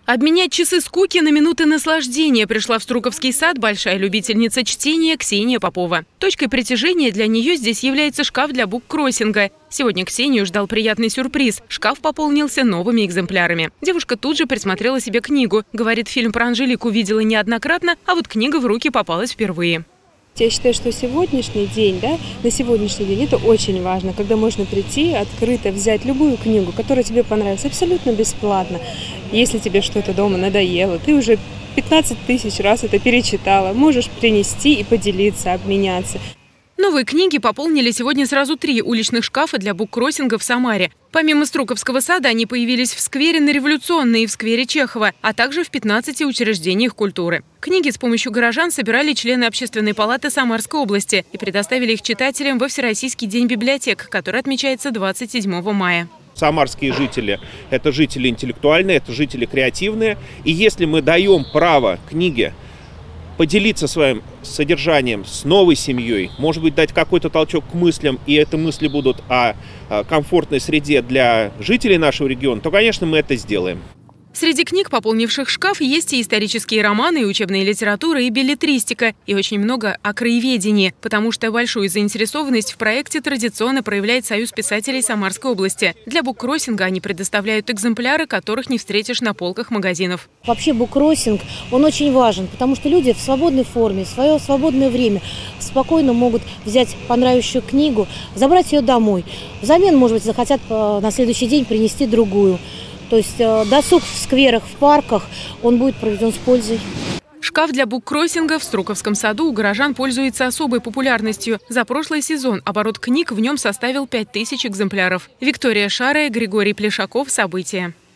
Обменять часы скуки на минуты наслаждения пришла в Струковский сад большая любительница чтения Ксения Попова. Точкой притяжения для нее здесь является шкаф для буккроссинга. Сегодня Ксению ждал приятный сюрприз. Шкаф пополнился новыми экземплярами. Девушка тут же присмотрела себе книгу. Говорит, фильм про Анжелику видела неоднократно, а вот книга в руки попалась впервые. Я считаю, что сегодняшний день, на сегодняшний день это очень важно, когда можно прийти, открыто взять любую книгу, которая тебе понравится, абсолютно бесплатно. Если тебе что-то дома надоело, ты уже 15 тысяч раз это перечитала, можешь принести и поделиться, обменяться. Новые книги пополнили сегодня сразу 3 уличных шкафа для буккроссинга в Самаре. Помимо Струковского сада они появились в сквере на Революционной и в сквере Чехова, а также в 15 учреждениях культуры. Книги с помощью горожан собирали члены Общественной палаты Самарской области и предоставили их читателям во Всероссийский день библиотек, который отмечается 27 мая. Самарские жители – это жители интеллектуальные, это жители креативные. И если мы даем право книге поделиться своим содержанием с новой семьей, может быть, дать какой-то толчок к мыслям, и эти мысли будут о комфортной среде для жителей нашего региона, то, конечно, мы это сделаем. Среди книг, пополнивших шкаф, есть и исторические романы, и учебная литература, и беллетристика, и очень много о краеведении, потому что большую заинтересованность в проекте традиционно проявляет Союз писателей Самарской области. Для буккроссинга они предоставляют экземпляры, которых не встретишь на полках магазинов. Вообще буккроссинг, он очень важен, потому что люди в свободной форме, в свое свободное время спокойно могут взять понравившуюся книгу, забрать ее домой. Взамен, может быть, захотят на следующий день принести другую. То есть досуг в скверах, в парках, он будет проведен с пользой. Шкаф для буккроссинга в Струковском саду у горожан пользуется особой популярностью. За прошлый сезон оборот книг в нем составил 5000 экземпляров. Виктория Шарая, Григорий Плешаков. События.